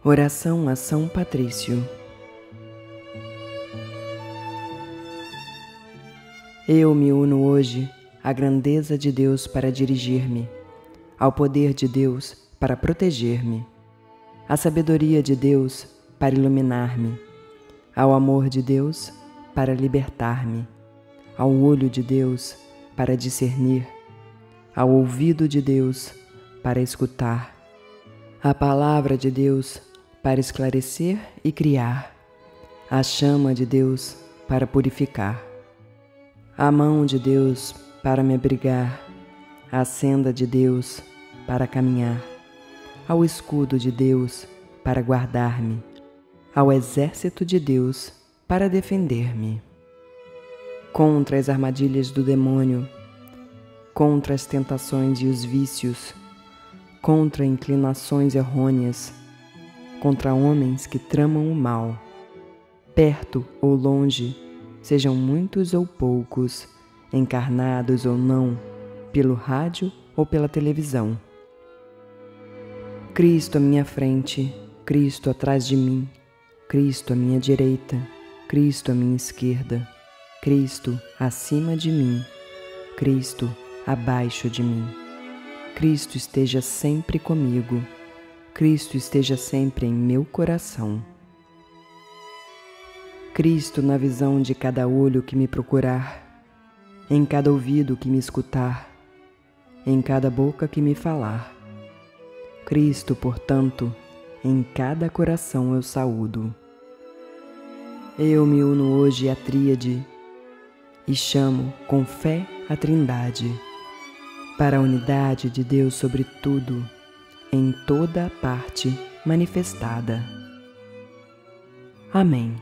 Oração a São Patrício. Eu me uno hoje à grandeza de Deus para dirigir-me, ao poder de Deus para proteger-me, à sabedoria de Deus para iluminar-me, ao amor de Deus para libertar-me, ao olho de Deus para discernir, ao ouvido de Deus para escutar, à palavra de Deus para esclarecer e criar, à chama de Deus para purificar, à mão de Deus para me abrigar, à senda de Deus para caminhar, ao escudo de Deus para guardar-me, ao exército de Deus para defender-me. Contra as armadilhas do demônio, contra as tentações e os vícios, contra inclinações errôneas, contra homens que tramam o mal, perto ou longe, sejam muitos ou poucos, encarnados ou não, pelo rádio ou pela televisão. Cristo à minha frente, Cristo atrás de mim, Cristo à minha direita, Cristo à minha esquerda, Cristo acima de mim, Cristo abaixo de mim. Cristo esteja sempre comigo, Cristo esteja sempre em meu coração. Cristo na visão de cada olho que me procurar, em cada ouvido que me escutar, em cada boca que me falar. Cristo, portanto, em cada coração eu saúdo. Eu me uno hoje à tríade e chamo com fé a Trindade, para a unidade de Deus sobre tudo, em toda a parte manifestada. Amém.